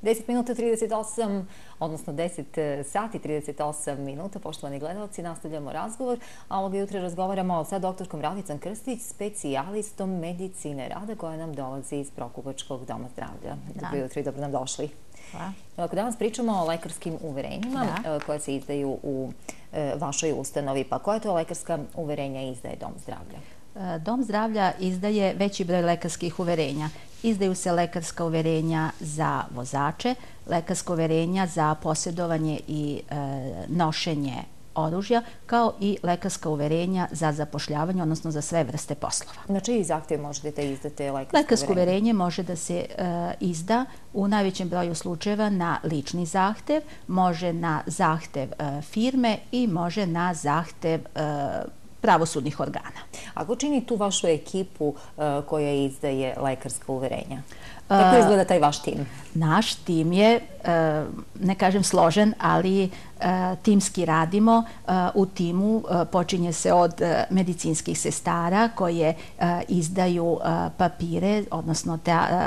10 minuta 38, odnosno 10 sati 38 minuta. Poštovani gledalci, nastavljamo razgovor. A ovoga jutra razgovaramo sa doktorkom Radicom Krstić, specijalistom medicine rada koja nam dolazi iz Prokupačkog doma zdravlja. Dobro jutro i dobro nam došli. Hvala. Danas pričamo o lekarskim uverenjima koja se izdaju u vašoj ustanovi. Pa koje to lekarska uverenja izdaje Dom zdravlja? Dom zdravlja izdaje veći broj lekarskih uverenja. Izdaju se lekarska uverenja za vozače, lekarska uverenja za posjedovanje i nošenje oružja, kao i lekarska uverenja za zapošljavanje, odnosno za sve vrste poslova. Na čiji zahtjev možete da izdate lekarsko uverenje? Može da se izda u najvećem broju slučajeva na lični zahtev, može na zahtev firme i može na zahtev pravosudnih organa. Ako čini tu vašu ekipu koja izdaje lekarska uverenja? Kako izgleda taj vaš tim? Naš tim je, ne kažem složen, ali timski radimo. U timu počinje se od medicinskih sestara koje izdaju papire, odnosno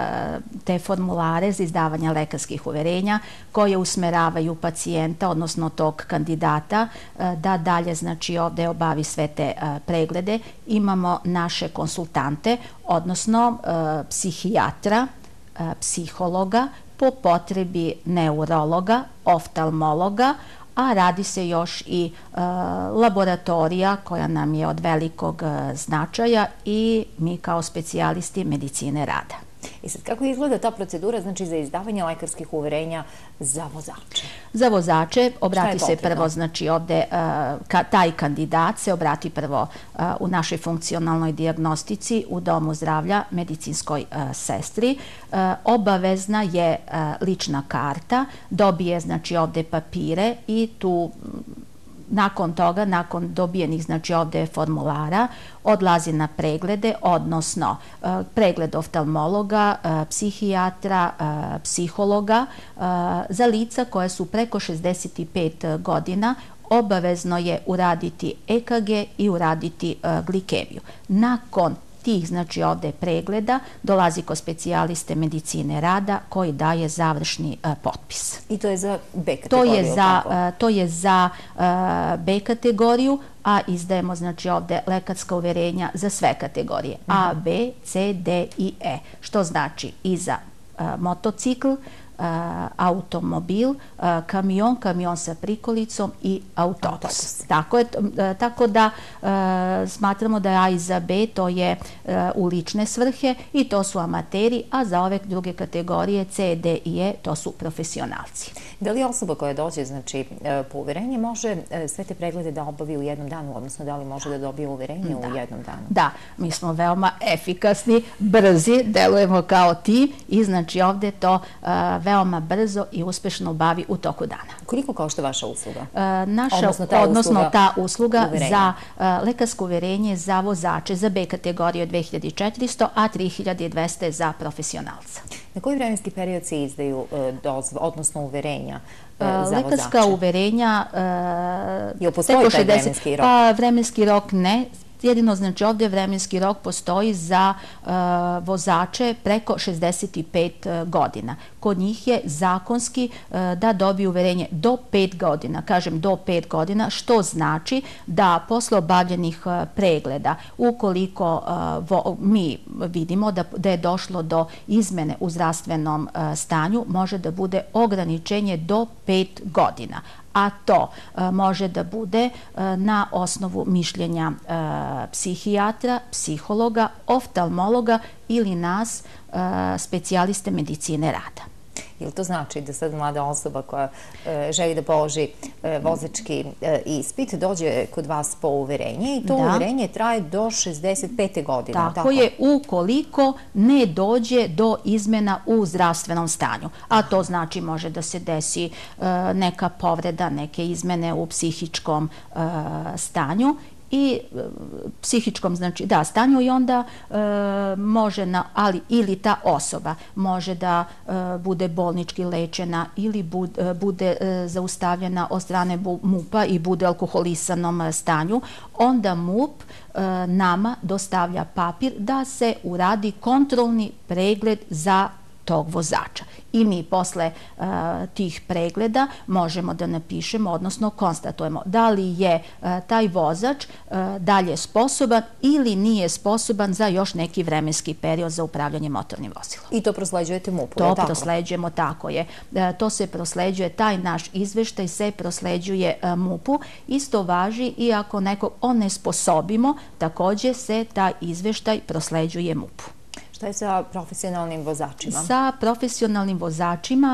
te formulare za izdavanje lekarskih uverenja, koje usmeravaju pacijenta, odnosno tog kandidata, da dalje, znači, ovde obavi sve te preglede. Imamo naše konsultante, odnosno psihijatra, psihologa, po potrebi neurologa, oftalmologa, a radi se još i laboratorija koja nam je od velikog značaja i mi kao specijalisti medicine rada. I sad, kako izgleda ta procedura, znači, za izdavanje lekarskih uverenja za vozače? Za vozače obrati se prvo, znači, ovde taj kandidat se obrati prvo u našoj funkcionalnoj dijagnostici u Domu zdravlja medicinskoj sestri. Obavezna je lična karta, dobije, znači, ovde papire i tu nakon toga, nakon dobijenih, znači, ovde formulara, odlazi na preglede, odnosno pregled oftalmologa, psihijatra, psihologa. Za lica koje su preko 65 godina obavezno je uraditi EKG i uraditi glikemiju. Nakon tih, znači, ovde pregleda dolazi kod specijaliste medicine rada koji daje završni potpis. I to je za B kategoriju? To je za B kategoriju, a izdajemo, znači, ovde lekarska uverenja za sve kategorije A, B, C, D i E, što znači i za motocikl, automobil, kamion, kamion sa prikolicom i autobus. Tako da smatramo da je A i za B to je u lične svrhe i to su amateri, a za ove druge kategorije C, D i E to su profesionalci. Da li osoba koja dođe, znači, po uverenje može sve te preglede da obavi u jednom danu, odnosno da li može da dobije uverenje u jednom danu? Da, mi smo veoma efikasni, brzi, delujemo kao tim i, znači, ovde to veoma brzo i uspešno obavi u toku dana. Koliko košta vaša usluga? Odnosno ta usluga za lekarsko uverenje za vozače za B kategoriju 2400, a 3200 za profesionalca. Na koji vremenski period se izdaju odnosno uverenja za vozače? Lekarska uverenja... Jel postoji taj vremenski rok? Pa vremenski rok ne. Jedino, znači, ovde vremenski rok postoji za vozače preko 65 godina. Kod njih je zakonski da dobiju uverenje do 5 godina, kažem do 5 godina, što znači da posle obavljenih pregleda, ukoliko mi vidimo da je došlo do izmene u zdravstvenom stanju, može da bude ograničenje do 5 godina. A to može da bude na osnovu mišljenja psihijatra, psihologa, oftalmologa ili nas, specijaliste medicine rada. Ili to znači da sad mlada osoba koja želi da položi vozački ispit dođe kod vas po uverenje i to uverenje traje do 65. godine? Tako je, ukoliko ne dođe do izmena u zdravstvenom stanju. A to znači može da se desi neka povreda, neke izmene u psihičkom stanju i psihičkom, znači, da, stanju, i onda može, ali ili ta osoba može da bude bolnički lečena ili bude zaustavljena od strane MUP-a i bude u alkoholisanom stanju, onda MUP nama dostavlja papir da se uradi kontrolni pregled za tog vozača. I mi posle tih pregleda možemo da napišemo, odnosno konstatujemo da li je taj vozač dalje sposoban ili nije sposoban za još neki vremenski period za upravljanje motornim vozilom. I to prosleđujete MUP-u, je li tako? To prosleđujemo, tako je. To se prosleđuje, taj naš izveštaj se prosleđuje MUP-u. Isto važi i ako nekog onesposobimo, takođe se taj izveštaj prosleđuje MUP-u. Šta je sa profesionalnim vozačima? Sa profesionalnim vozačima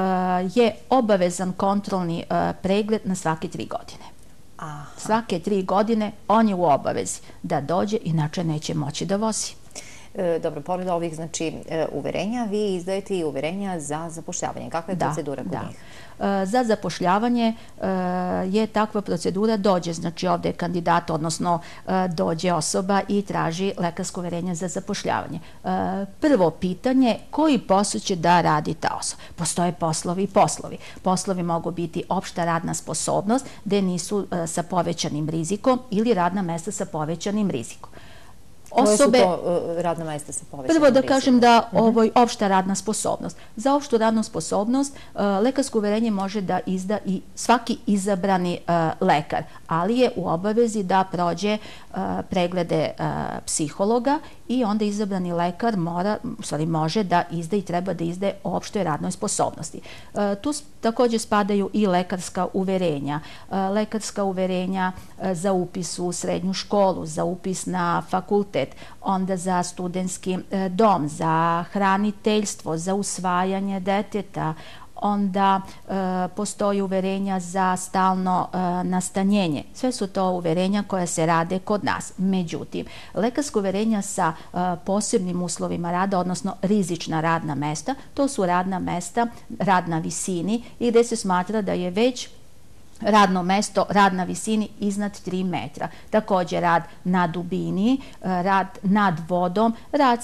je obavezan kontrolni pregled na svake 3 godine. Svake 3 godine on je u obavezi da dođe, inače neće moći da vozi. Dobro, pored ovih, znači, uverenja, vi izdajete i uverenja za zapošljavanje. Kakva je procedura kod njih? Za zapošljavanje je takva procedura, dođe, znači ovde je kandidat, odnosno dođe osoba i traži lekarsko uverenje za zapošljavanje. Prvo pitanje, koji posao će da radi ta osoba? Postoje poslovi i poslovi. Poslovi mogu biti opšta radna sposobnost, gde nisu sa povećanim rizikom, ili radna mesta sa povećanim rizikom. Koje su to radna mesta sa povećanim rizikom? Prvo da kažem da opšta radna sposobnost. Za opštu radnu sposobnost lekarsko uverenje može da izda i svaki izabrani lekar, ali je u obavezi da prođe preglede psihologa i onda izabrani lekar može da izda i treba da izde o opštoj radnoj sposobnosti. Tu takođe spadaju i lekarska uverenja. Lekarska uverenja za upis u srednju školu, za upis na fakultet, onda za studentski dom, za hraniteljstvo, za usvajanje deteta, onda postoji uverenja za stalno nastanjenje. Sve su to uverenja koja se rade kod nas. Međutim, lekarsko uverenja sa posebnim uslovima rada, odnosno rizična radna mesta, to su radna mesta, rad na visini i gde se smatra da je već radno mesto, rad na visini iznad 3 metra. Takođe rad na dubini, rad nad vodom, rad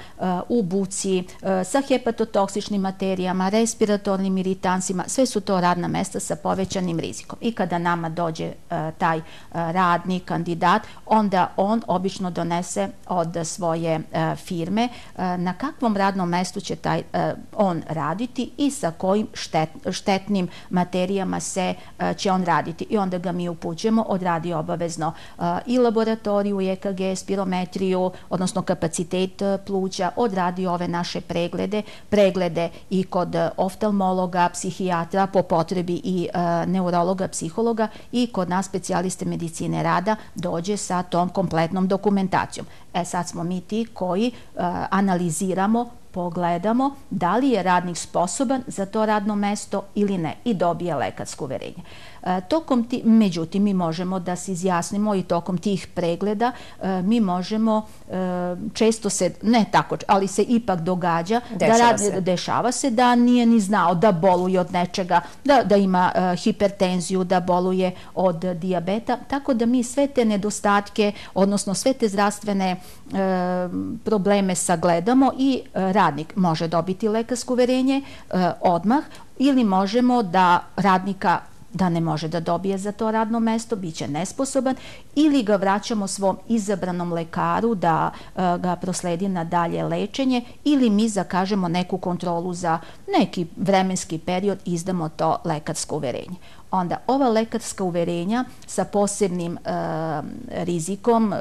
u buci, sa hepatotoksičnim materijama, respiratornim iritansima, sve su to radna mesta sa povećanim rizikom. I kada nama dođe taj radni kandidat, onda on obično donese od svoje firme na kakvom radnom mestu će on raditi i sa kojim štetnim materijama će on raditi. I onda ga mi upućujemo, odradi obavezno i laboratoriju, EKG, spirometriju, odnosno kapacitet pluća, odradi ove naše preglede i kod oftalmologa, psihijatra, po potrebi i neurologa, psihologa i kod nas specijaliste medicine rada dođe sa tom kompletnom dokumentacijom. Sad smo mi ti koji analiziramo, pogledamo da li je radnik sposoban za to radno mesto ili ne i dobije lekarsko uverenje. Međutim, mi možemo da se izjasnimo i tokom tih pregleda mi možemo, često se, ne tako, ali se ipak događa, dešava se da nije ni znao da boluje od nečega, da ima hipertenziju, da boluje od dijabeta, tako da mi sve te nedostatke, odnosno sve te zdravstvene probleme sagledamo i radnik može dobiti lekarsko uverenje odmah ili možemo da radnika da ne može da dobije za to radno mesto, bit će nesposoban, ili ga vraćamo svom izabranom lekaru da ga prosledi na dalje lečenje ili mi zakažemo neku kontrolu za neki vremenski period i izdamo to lekarsko uverenje. Onda ova lekarska uverenja sa posebnim rizikom,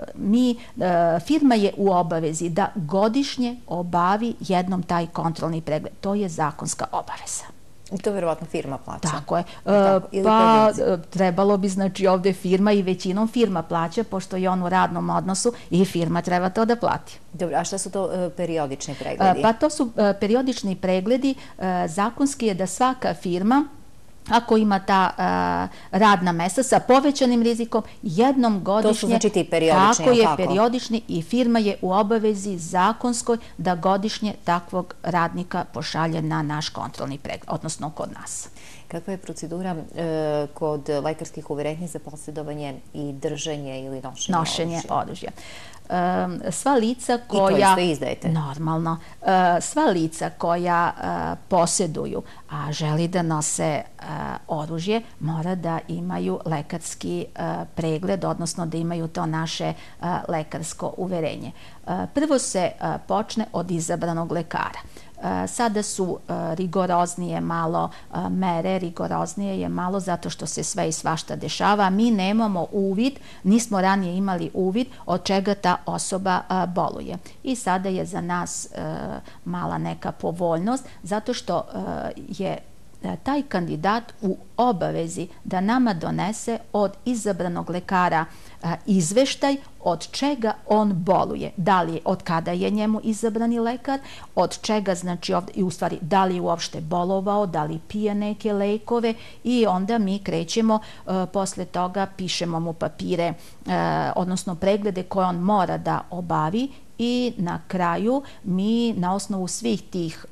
firma je u obavezi da godišnje obavi jednom taj kontrolni pregled. To je zakonska obaveza. I to verovatno firma plaća. Tako je. Pa trebalo bi, znači ovde firma i većinom firma plaća, pošto je on u radnom odnosu i firma treba to da plati. Dobro, a šta su to periodični pregledi? Pa to su periodični pregledi. Zakonski je da svaka firma, ako ima ta radna mesta sa povećanim rizikom, jednom godišnje... To su znači ti periodični, tako je, periodični i firma je u obavezi zakonskoj da godišnje takvog radnika pošalje na naš kontrolni pregled, odnosno kod nas. Kakva je procedura kod lekarskih uverenja za posjedovanje i držanje ili nošenje oružja? Sva lica koja... I to isto izdajete? Normalno. Sva lica koja posjeduju, a želi da nose oružje, mora da imaju lekarski pregled, odnosno da imaju to naše lekarsko uverenje. Prvo se počne od izabranog lekara. Sada su rigoroznije malo mere, rigoroznije je malo zato što se sve i svašta dešava. Mi nemamo uvid, nismo ranije imali uvid od čega ta osoba boluje. I sada je za nas mala neka povoljnost zato što je taj kandidat u obavezi da nama donese od izabranog lekara izveštaj od čega on boluje. Da li, od kada je njemu izabrani lekar, od čega, znači, i u stvari, da li je uopšte bolovao, da li pije neke lekove i onda mi krećemo, posle toga pišemo mu papire, odnosno preglede koje on mora da obavi i na kraju mi na osnovu svih tih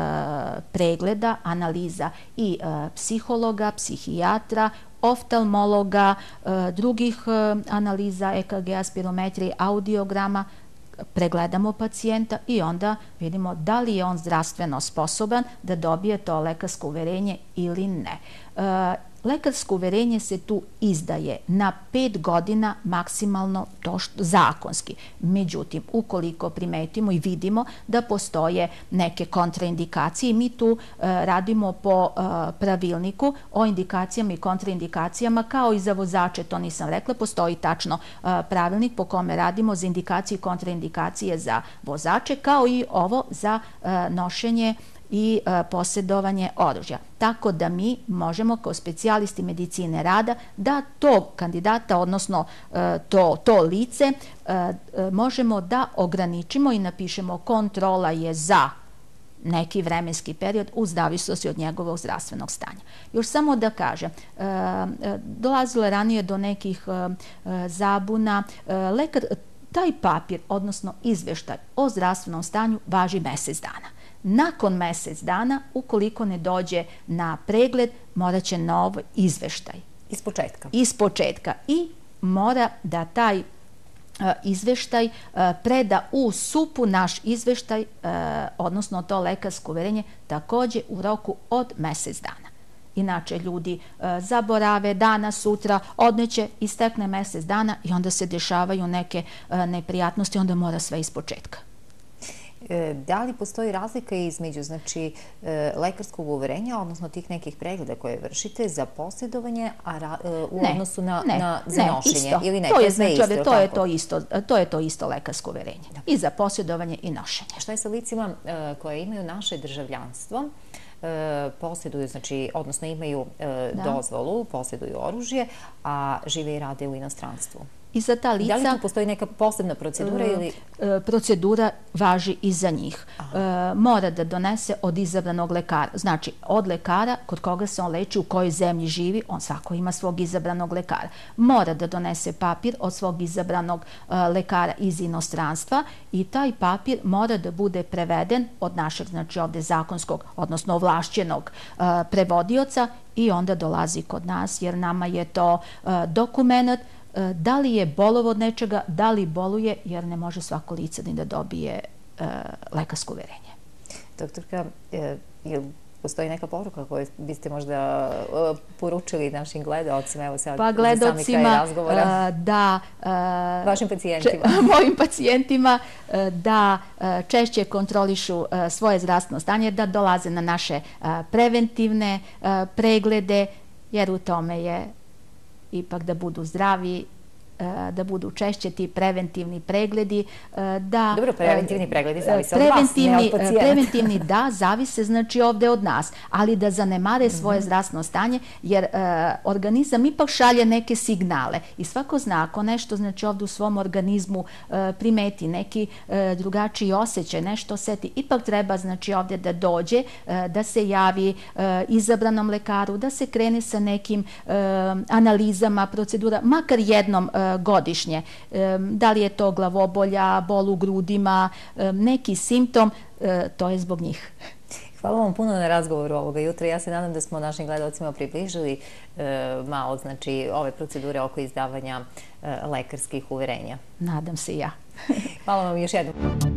pregleda, analiza i psihologa, psihijatra, oftalmologa, drugih analiza EKG, spirometrije, audiograma, pregledamo pacijenta i onda vidimo da li je on zdravstveno sposoban da dobije to lekarsko uverenje ili ne. Lekarsko uverenje se tu izdaje na 5 godina maksimalno zakonski. Međutim, ukoliko primetimo i vidimo da postoje neke kontraindikacije, mi tu radimo po pravilniku o indikacijama i kontraindikacijama, kao i za vozače, to nisam rekla, postoji tačno pravilnik po kome radimo za indikacije i kontraindikacije za vozače, kao i ovo za nošenje i posjedovanje oružja. Tako da mi možemo kao specijalisti medicine rada da tog kandidata, odnosno to lice, možemo da ograničimo i napišemo kontrola je za neki vremenski period u zavisnosti od njegovog zdravstvenog stanja. Još samo da kažem, dolazilo je ranije do nekih zabuna. Lekar, taj papir, odnosno izveštaj o zdravstvenom stanju važi mjesec dana. Nakon mjesec dana, ukoliko ne dođe na pregled, morat će nov izveštaj. Iz početka. Iz početka. I mora da taj izveštaj preda u SUP-u naš izveštaj, odnosno to lekarsko uverenje, također u roku od mjesec dana. Inače, ljudi zaborave danas, sutra, odneće, istekne mjesec dana i onda se dešavaju neke neprijatnosti, onda mora sve iz početka. Da li postoji razlika između lekarskog uverenja, odnosno tih nekih pregleda koje vršite za posjedovanje u odnosu na nošenje? Ili ne, to je sve isto? To je to isto lekarsko uverenje. I za posjedovanje i nošenje. Šta je sa licima koje imaju naše državljanstvo, posjeduju, odnosno imaju dozvolu, posjeduju oružje, a žive i rade u inostranstvu? I za ta lica... Da li tu postoji neka posebna procedura ili... Procedura važi i za njih. Mora da donese od izabranog lekara. Znači, od lekara kod koga se on leči, u kojoj zemlji živi, on svako ima svog izabranog lekara. Mora da donese papir od svog izabranog lekara iz inostranstva i taj papir mora da bude preveden od našeg, znači ovde zakonskog, odnosno ovlašćenog prevodioca i onda dolazi kod nas, jer nama je to dokument da li je bolovo od nečega, da li boluje, jer ne može svako lice ni da dobije lekarsko uverenje. Doktorka, postoji neka poruka koju biste možda poručili našim gledaocima, evo sad za sami kraj razgovora? Da... Vašim pacijentima. Mojim pacijentima da češće kontrolišu svoje zdravstveno stanje, da dolaze na naše preventivne preglede, jer u tome je ipak da budu zdravi, da budu češće ti preventivni pregledi. Dobro, preventivni pregledi zavise od vas, ne od pacijenta. Preventivni, da, zavise znači ovde od nas, ali da zanemare svoje zdravstveno stanje, jer organizam ipak šalje neke signale i svako zna ako nešto znači ovde u svom organizmu primeti neki drugačiji osjećaj, nešto osjeti, ipak treba znači ovde da dođe, da se javi izabranom lekaru, da se krene sa nekim analizama, procedura, makar jednom godišnje. Da li je to glavobolja, bol u grudima, neki simptom, to je zbog njih. Hvala vam puno na razgovoru ovoga jutra. Ja se nadam da smo našim gledalcima približili malo ove procedure oko izdavanja lekarskih uverenja. Nadam se i ja. Hvala vam još jednom.